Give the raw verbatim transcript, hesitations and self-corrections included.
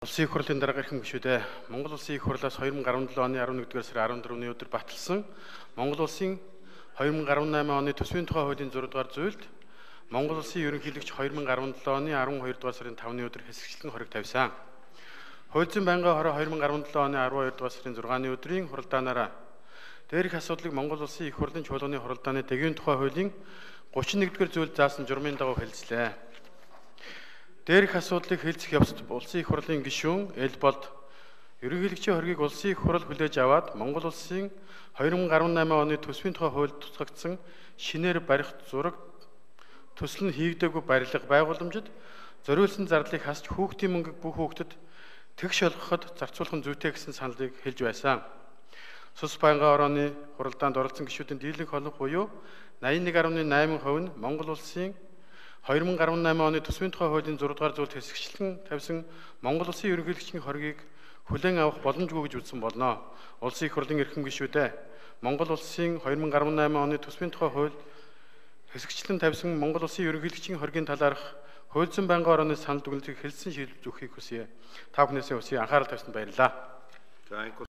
Улсын их хурлын дарга эрхэм гишүүдээ Монгол Улсын их хурлаас two thousand seventeen оны eleven-р сарын fourteen-ны өдөр баталсан Монгол Улсын two thousand eighteen оны төсвийн тухай хуулийн six-р зүйлд Монгол Улсын ерөнхийлөгч two thousand seventeen оны twelve-р сарын five-ны өдөр хэсэгчлэн хориг тавьсан. Хууль зүйн байнгын хороо two thousand seventeen оны twelve-р сарын six-ны өдрийн хуралдаанаараа дээрх асуудлыг Монгол Улсын их хурлын чуулганы хуралдааны дэгийн тухай хуулийн thirty-one-р зүйлд заасан журмын дагуу хэлэлцлээ. Дээрх асуудлыг хэлцэх явцад Улсын их хурлын гишүүн Элболд ерөнхийлөгчийн хоргийг Улсын их хурл хүлээж аваад Монгол Улсын two thousand eighteen оны төсвийн тухай хуульд тусгагдсан шинээр барих зураг төсөл нь хийгдээгүй барилга байгууламжид зориулсан зардлыг хасч хүүхдийн мөнгөг бүх хүүхдэд тэгш олгоход зарцуулах нь зүйтэй гэсэн саналыг хэлж байсан. Цус байнгын орооны хуралдаанд оролцсон гишүүдийн дийлэнх холбоо буюу eighty-one point eight percent нь Монгол Улсын two thousand seventeen оны төсвийн тухай хуулийн six-р зүйлд хэсэгчлэн тавьсан Монгол Улсын ерөнхийлөгчийн хоргийг хүлээн авах боломжгүй гэж үзсэн болно. Улсын их хурлын эрхэм гишүүдээ Монгол Улсын two thousand seventeen оны төсвийн тухай хуульд хэсэгчлэн тавьсан Монгол Улсын ерөнхийлөгчийн хоргийн талаарх хууль зүйн байнгын орооны санал дүгнэлтийг хэлсэн шийдвэр өгөхийг хүсье. Та бүхнээсээ хүсье. Анхаарал тавьсанд баярлалаа.